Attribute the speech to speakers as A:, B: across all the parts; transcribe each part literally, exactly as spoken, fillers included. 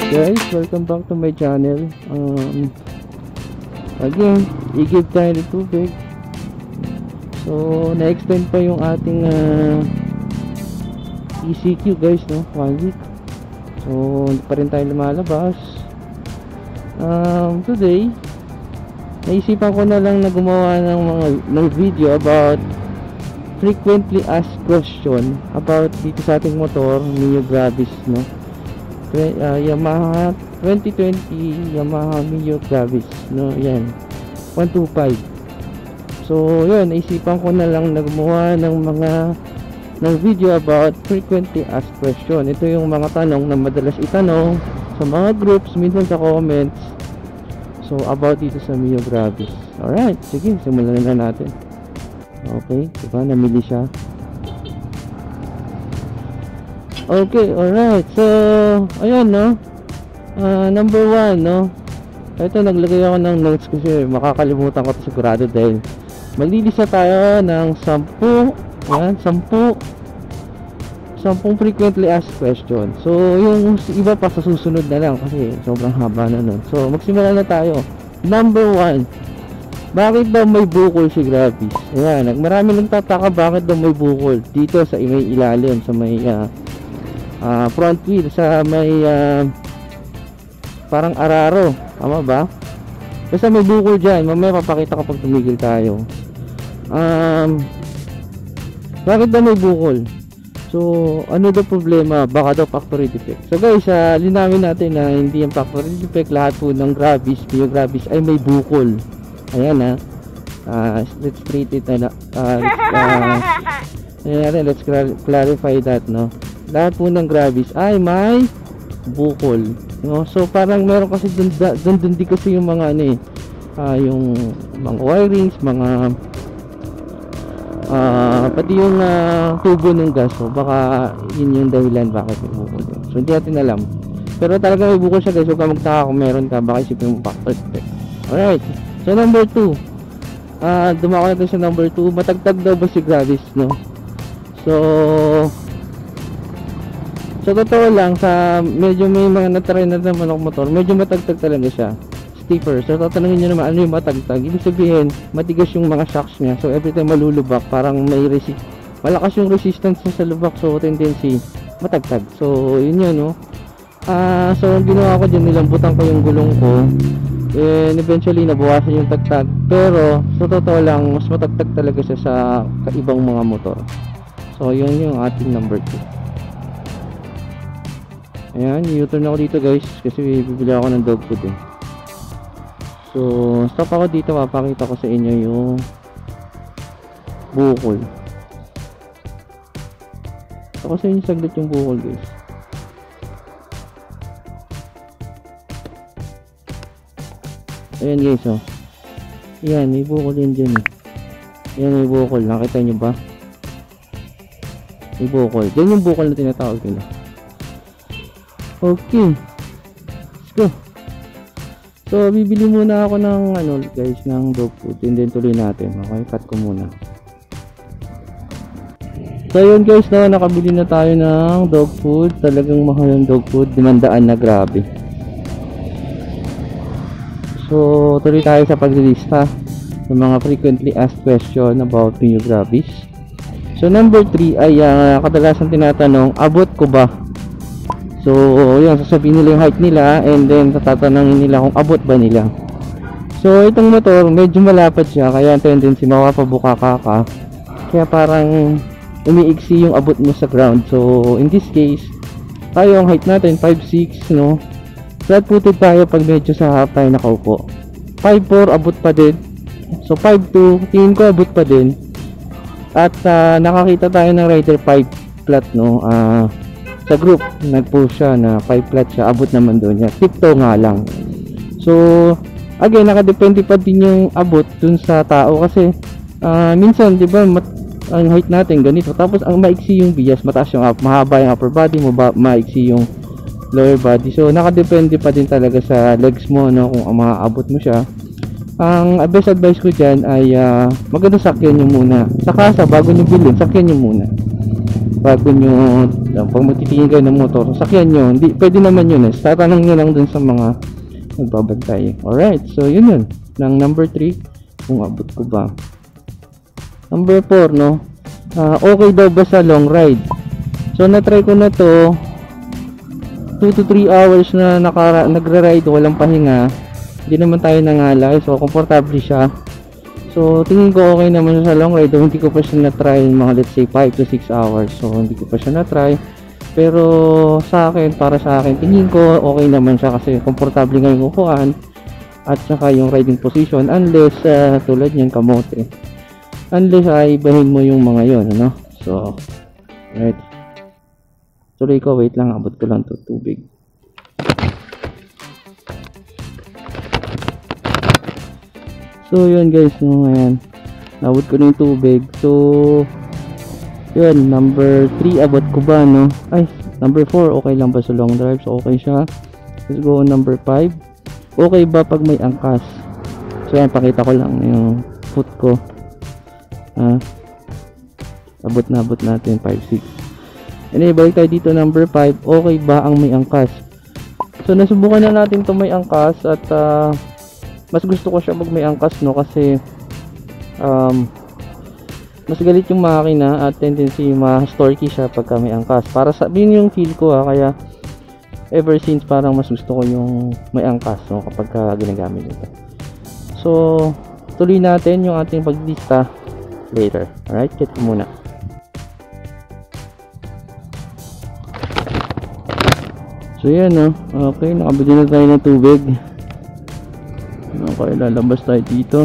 A: guys, welcome back to my channel. Um, again, i-give tayo ng tubig. So, na-extend pa yung ating uh, E C Q guys, no? One week. So, hindi pa rin tayo lumalabas. Um, today, naisipan ko na lang na gumawa ng mga ng video about frequently asked question about dito sa ating motor, Mio Gravis, no? Uh, Yamaha twenty twenty Yamaha Mio Gravis, no? Yan, one twenty-five. So yun, naisipan ko na lang na gumawa ng mga ng video about frequently asked question. Ito yung mga tanong na madalas itanong sa mga groups, minsan sa comments, so about dito sa Mio Gravis. Alright, sige, simulan na natin. Okay, diba, namili siya. Okay, alright. So, ayan, no? Uh, number one, no? Ito, naglagay ako ng notes kasi makakalimutan ko ito sigurado dahil maglilista tayo ng sampu, ayan, sampu, sampung frequently asked question. So, yung iba pa sa susunod na lang kasi sobrang haba na nun. So, magsimula na tayo. Number one, bakit daw may bukol si Gravis? Ayan, marami nagtataka bakit daw may bukol dito sa may ilalim, sa may uh, Uh, front wheel, sa may uh, parang araro, tama ba? Kasi may bukol dyan, mamaya papakita kapag tumigil tayo. Um, bakit daw may bukol? So, ano daw problema? Baka daw factory defect. So guys, uh, linawin natin na hindi yung factory defect. Lahat po ng Gravis, Mio Gravis ay may bukol. Ayan ha, uh, let's treat it uh, uh, uh, ayan, let's clarify that, no? Lahat po ng Gravis ay may bukol, no? So parang meron kasi dun, dun, dun di kasi yung mga ano eh, uh, yung mga wirings, mga uh, pati yung uh, tubo ng gas. So baka yun yung dahilan bakit may bukol dun. So hindi natin alam, pero talaga may bukol siya guys. Huwag ka magtaka kung meron ka, baka isipin mo factor defect. Alright, so number two, uh, dumako natin sa number two. Matagtag daw ba si Gravis, no? So So totoo lang, sa medyo may mga na-try na naman ako motor, medyo matagtag talaga siya, stiffer. So tatanungin nyo naman ano yung matagtag. Ibig sabihin, matigas yung mga shocks niya. So every time malulubak, parang may resist, malakas yung resistance niya sa lubak. So tendency, matagtag. So yun yun, no? Uh, so ang ginawa ko dyan, nilambutan ko yung gulong ko. And eventually, nabawasan yung tagtag. Pero, so totoo lang, mas matagtag talaga siya sa ibang mga motor. So yun yung ating number two. Ayan, u-turn ako dito guys kasi bibili ako ng dog food eh. So stop ako dito, mapakita ko sa inyo yung bukol. Ako sa inyo saglit yung bukol guys. Ayan guys, oh. Ayan, may bukol din dyan eh. Ayan, may bukol, nakita nyo ba? May bukol, dyan yung bukol na tinatawag nila. Okay, let's go. So bibili muna ako ng ano guys, ng dog food, and then tuloy natin. Okay, cut ko muna. So yun guys, no, nakabili na tayo ng dog food. Talagang mahal yung dog food, limandaan na, grabe. So tuloy tayo sa paglilista ng mga frequently asked question about Mio Gravis. So number three ay uh, kadalasan tinatanong, abot ko ba? So, yun, sasabihin nila yung height nila, and then tatanungin nila kung abot ba nila. So, itong motor, medyo malapad siya, kaya ang tendency mapapabuka ka ka. Kaya parang umiiksi yung abot mo sa ground. So, in this case, tayo ang height natin, five six, no? Flat footed tayo pag medyo sa half tayo nakaupo. five four, abot pa din. So, five two, tingin ko abot pa din. At uh, nakakita tayo ng rider five flat, no? Ah... Uh, sa group, nag-post siya na five flat siya, abot naman doon niya, tiptoe nga lang. So again, nakadepende pa din yung abot dun sa tao kasi uh, minsan, di ba, ang height natin ganito, tapos ang maiksi yung bias, mataas yung up, mahaba yung upper body mo, maiksi yung lower body. So nakadepende pa din talaga sa legs mo, no, kung maaabot mo siya. Ang best advice ko dyan ay uh, maganda sakyan nyo muna sa kasa bago nyo bilhin, sakyan nyo muna bago nyo, uh, pag magtitingin kayo ng motor, sakyan nyo, hindi, pwede naman yun eh, tatanong nyo lang dun sa mga nagbabantay. Alright, so yun yun, ng number three, kung abot ko ba. Number four, no, uh, okay daw ba sa long ride? So na-try ko na to, two to three hours na naka, nagra-ride, walang pahinga, hindi naman tayo nangalay, so komportable siya. So tingin ko okay naman siya sa long ride, hindi ko pa siya na-try mga let's say five to six hours, so hindi ko pa siya na-try. Pero sa akin, para sa akin, tingin ko okay naman siya kasi komportable nga yung upuan at saka yung riding position, unless uh, tulad niyan kamote, unless ay ibahin mo yung mga yon, ano. So right, tuloy ko, wait lang, abot ko lang to tubig. So yun guys, no, ayan, nabot ko na yung tubig. So yun, number three abot ko ba, no? Ay, number four, okay lang ba sa long drive? So okay siya. Let's go on number five. Okay ba pag may angkas? So yan, pakita ko lang yung foot ko. Ah, abot na abot natin five six. Anyway, balik tayo dito, number five. Okay ba ang may angkas? So nasubukan na natin to may angkas at uh, mas gusto ko siya pag may angkas, no, kasi um, mas galit yung makina at tendency ma-storky siya pagka may angkas. Para sa yun yung feel ko, ha, kaya ever since parang mas gusto ko yung may angkas, no, kapag ka ginagamit ito. So tuloy natin yung ating paglista later. Alright, get ko muna. So yan, no, okay, nakabili na tayo ng tubig. Okay, lalabas tayo dito.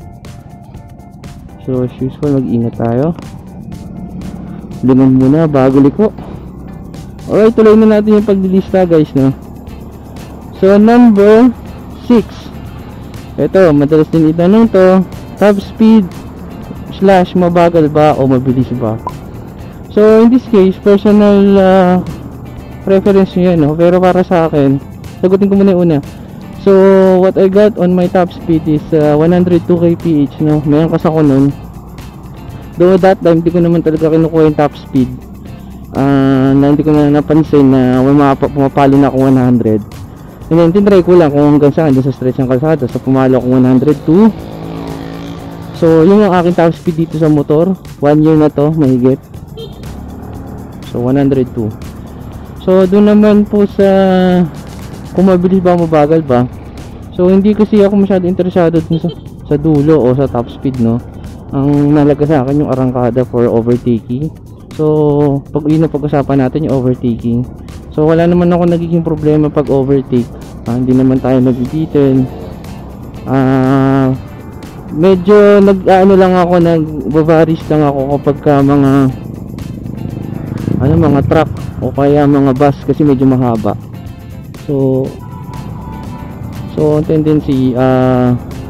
A: So as usual, mag-ingat tayo. Lingon muna bago liko. Alright, tuloy na natin yung paglilista guys, no. So number six, ito, madalas din itanong to, top speed slash mabagal ba o mabilis ba. So in this case, personal uh, preference nyo yan, no? Pero para sa akin, sagutin ko muna yung una. So what I got on my top speed is uh, one hundred two kilometers per hour, no? Mayroon kasi ako nun. Though that time, hindi ko naman talaga kinukuha yung top speed. Uh, na hindi ko na napansin na pumapalo na ako one hundred. And then, tinry ko lang kung hanggang saan, dun sa stretch ng kalsada. So, pumalo ako one hundred two. So, yun ang aking top speed dito sa motor. One year na to, mahigit. So, one hundred two. So, doon naman po sa kung mabilis ba o mabagal ba. So hindi kasi ako masyado interesado dun sa, sa dulo o sa top speed, no. Ang nalaga sa akin yung arangkada for overtaking. So pag yun ang pag-usapan natin, yung overtaking. So wala naman ako nagiging problema pag overtake. Ah, hindi naman tayo nagbibitin. Ah, medyo nag ano lang ako, nag-varies lang ako kapag ka mga ano mga truck o kaya mga bus kasi medyo mahaba. So so tendency uh,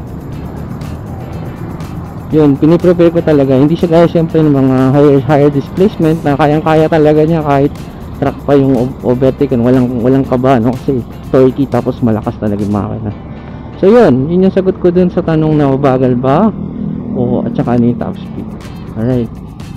A: yun, piniprepare ko talaga. Hindi siya gaya syempre ng mga higher, higher displacement na kayang kaya talaga niya kahit truck pa yung overtake, walang, walang kaba, no? Kasi torquey tapos malakas talaga yung makina. So yun, yun yung sagot ko dun sa tanong na mabagal ba o at saka ano yung top speed. Alright,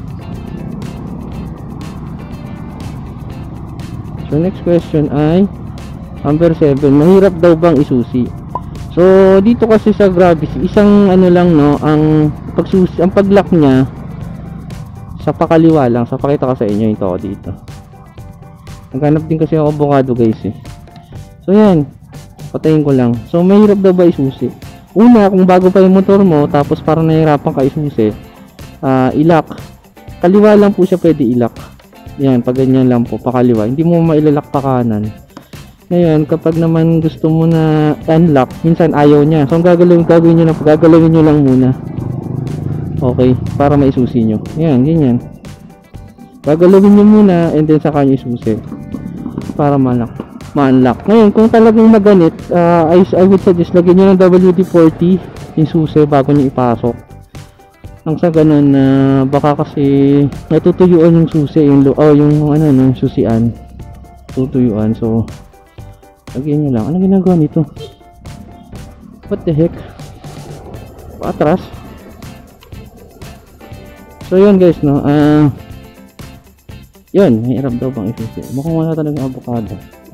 A: so next question ay number seven, mahirap daw bang isusi? So dito kasi sa Gravis, isang ano lang, no, ang pagsusi, ang pag-lock niya sa pakaliwa lang. So pakita ko sa inyo ito dito. Naghanap din kasi ako avocado guys eh. So yan, patayin ko lang. So mahirap daw ba isusi? Una, kung bago pa yung motor mo tapos parang nahihirapan ka isusi, uh, i-lock kaliwa lang po siya pwede i-lock. Yan, pag ganyan lang po, pakaliwa, hindi mo mailalak pa kanan. Ngayon, kapag naman gusto mo na unlock, minsan ayaw niya. So, ang gagawin, gagawin nyo lang, gagalawin nyo lang muna. Okay, para maisusi nyo. Yan, ganyan. Gagalawin nyo muna, and then saka nyo isusi. Para ma-unlock. Ma-unlock. Ngayon, kung talagang maganit, uh, I, I would suggest, lagyan nyo ng W D forty yung susi bago nyo ipasok. Ang sa ganun, uh, baka kasi natutuyuan yung susi, yung, oh, yung ano, yung susian. Tutuyuan, so lagyan nyo lang. Anong ginagawa nito? What the heck? Patras. So yun guys, no, uh, Yun, mahirap daw bang isusi. Mukhang wala talagang avocado.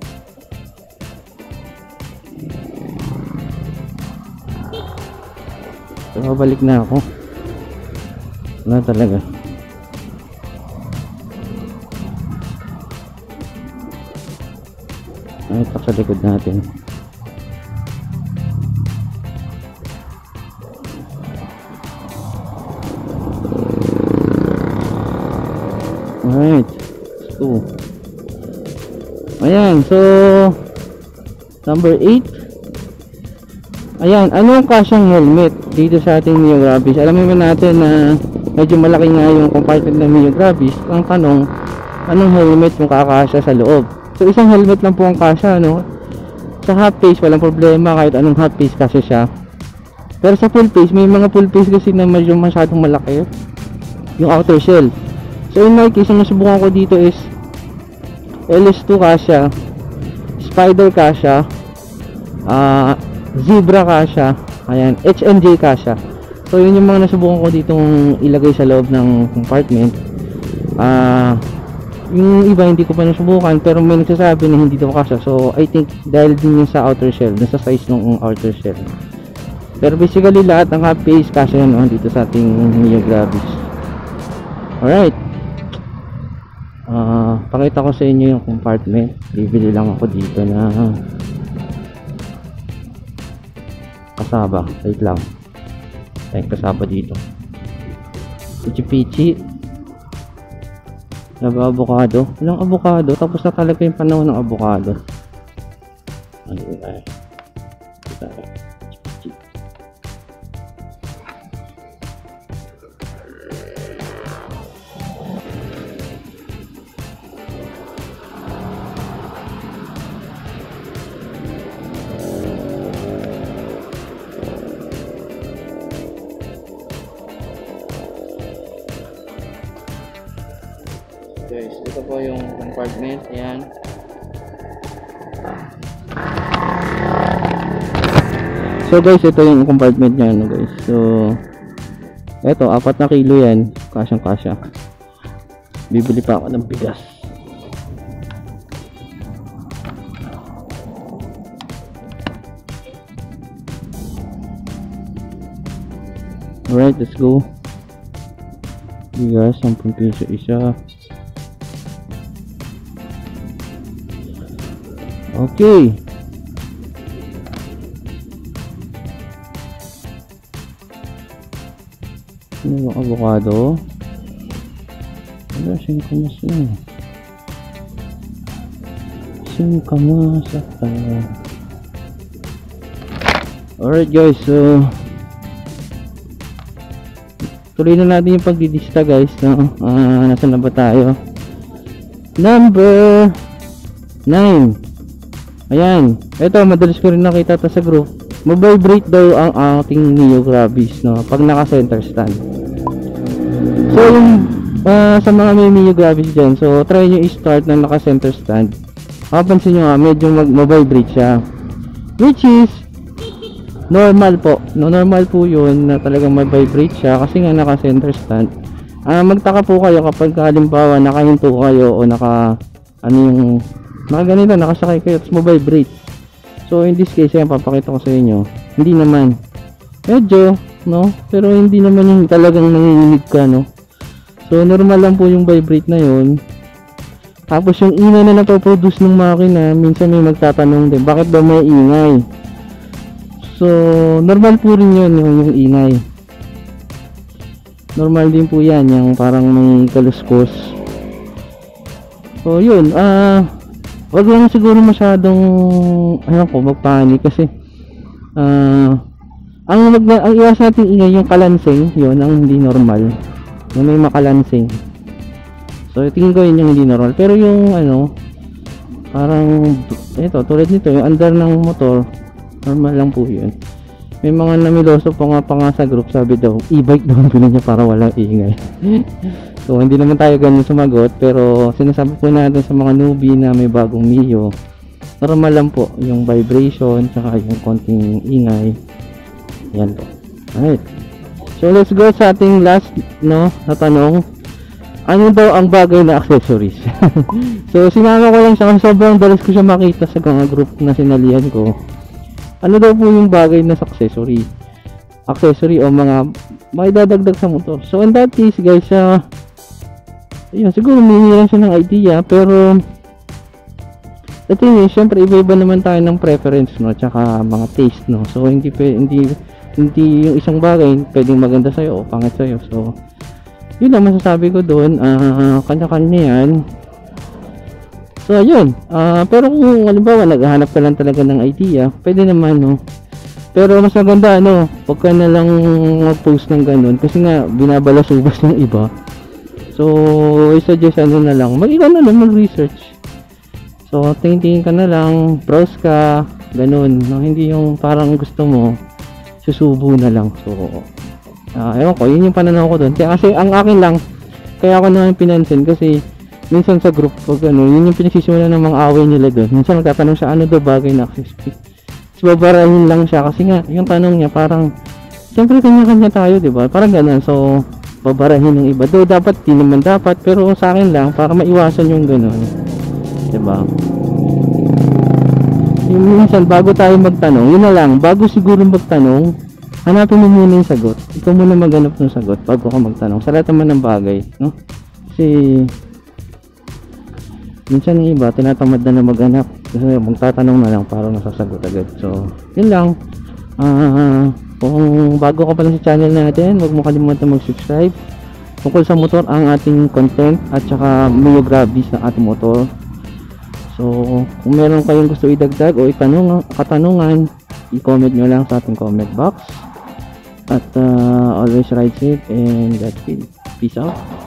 A: So, babalik na ako. Wala talaga. Ay, ito sa likod natin. Alright. So, ayan. So, number eight. Ayan, ano ang kasyang helmet dito sa ating Mio Gravis? Alam naman natin na medyo malaki nga yung compartment ng Mio Gravis. Ang tanong, anong helmet yung kakasya sa loob? So, isang helmet lang po ang kasya, no? Sa half face, walang problema kahit anong half face kasya siya. Pero sa full face, may mga full face kasi na medyo masyadong malaki yung outer shell. So, in my case, ang nasubukan ko dito is L S two kasya, Spider kasya, ah, uh, Zebra kasya, ayan, H M J kasya. So yun yung mga nasubukan ko ditong ilagay sa loob ng compartment. Ah, uh, yung iba hindi ko pa nasubukan pero may nagsasabi na hindi daw kasya. So I think dahil din yung sa outer shell, dun sa size ng outer shell. Pero basically lahat ng half face kasya yun, no, dito sa ating Mio Gravis. Alright. Ah, uh, pakita ko sa inyo yung compartment. Bibili lang ako dito na kasaba, wait lang, tayong kasaba dito, pichi pichi, naba avocado, ilang avocado, tapos na talaga yung panahon ng avocado. Ano yun ay pichi pichi. Guys, ito po yung compartment, ayan. So guys, ito yung compartment niya, no guys. So ito, apat na kilo yan, kasyang kasya. Bibili pa ako ng bigas. Alright, let's go. Bigas, sampung piso isa. Okay. Ano yung avocado? Ano, singkamas yun. Singkamas at uh... alright guys, so tuloy na natin yung pagdidista guys, no? Uh, nasa na ba tayo? Number nine. Ayan, ito madalas ko rin nakita ito sa group. Mabibrate daw ang ating Mio Gravis, no, pag naka center stand. So yung uh, sa mga may Mio Gravis dyan, so try nyo i-start na naka center stand. Kapansin nyo nga, medyo mag-vibrate siya, which is normal po, no, normal po yun na talagang mag-vibrate siya kasi nga naka center stand. Uh, magtaka po kayo kapag halimbawa nakahinto kayo o naka ano yung naka ganito, nakasakay kayo tapos ma-vibrate. So in this case, ayan, papakita ko sa inyo, hindi naman medyo, no, pero hindi naman yung talagang nanginginig ka, no. So normal lang po yung vibrate na yun. Tapos yung ingay na napoproduce ng makina, minsan may magtatanong din bakit daw may ingay. So normal po rin yun, yung, yung ingay normal din po yan, yung parang may kaluskos. So yun, ah uh, wag lang siguro masyadong ayun ko magpanik kasi uh, ang mag ang iwas natin ingay yung kalansing, yun ang hindi normal, yung may makalansing. So tingin ko yun yung hindi normal, pero yung ano parang ito tulad nito yung under ng motor normal lang po yun. May mga namiloso pa nga pa nga sa group, sabi daw e-bike daw bilhin niya para walang ingay. So hindi naman tayo ganun sumagot, pero sinasabi po natin sa mga newbie na may bagong Mio, normal lang po yung vibration tsaka yung konting ingay. Yan po. Alright, so let's go sa ating last, no, na tanong. ano daw ang bagay na accessories. So sinama ko lang siya kasi sobrang dalas ko siya makita sa mga group na sinalihan ko. Ano daw po yung bagay na sa accessory accessory o mga may dadagdag sa motor. So in that case guys, uh, yun, siguro humingi lang siya ng idea, pero ito yun, syempre iba-iba naman tayo ng preference, no, tsaka mga taste, no. So hindi hindi hindi yung isang bagay pwedeng maganda sa'yo o pangit sa'yo. So yun lang masasabi ko doon, uh, kanya-kanya yan. So ayun, uh, pero kung halimbawa naghahanap ka lang talaga ng idea, pwede naman, no. Pero mas maganda, ano, huwag ka na lang mag-post ng ganun kasi nga binabalasubas ng iba. So i-suggest ano na lang, mag-ikaw na lang mag-research. So tingin-tingin ka na lang, browse ka, ganun, no? Hindi yung parang gusto mo susubo na lang. So uh, ewan ko, yun yung pananaw ko doon. Kaya kasi ang akin lang, kaya ako naman pinansin kasi minsan sa group pag ano, yun yung pinagsisimulan ng mga away nila doon. Minsan nagtatanong siya ano daw bagay na accessory. So babarahin lang siya kasi nga yung tanong niya parang siyempre kanya-kanya tayo, di ba? Parang ganun. So babarahin ng iba. Do dapat, di naman dapat, pero sa akin lang para maiwasan yung ganun. Di ba? Yung minsan bago tayo magtanong, yun na lang, bago siguro magtanong, hanapin mo muna yung sagot. Ikaw muna maghanap ng sagot bago ka magtanong. Sa lahat naman ng bagay, no? Kasi minsan yung iba tinatamad na na maghanap kasi magtatanong na lang para nasasagot agad. So yun lang. Uh, kung bago ka pa lang sa channel natin, huwag mo kalimutan mag-subscribe. Tungkol sa motor ang ating content at saka Mio Grabis ng ating motor. So kung meron kayong gusto idagdag o itanong, katanungan, i-comment nyo lang sa ating comment box. At uh, always ride safe and God speed. Peace out.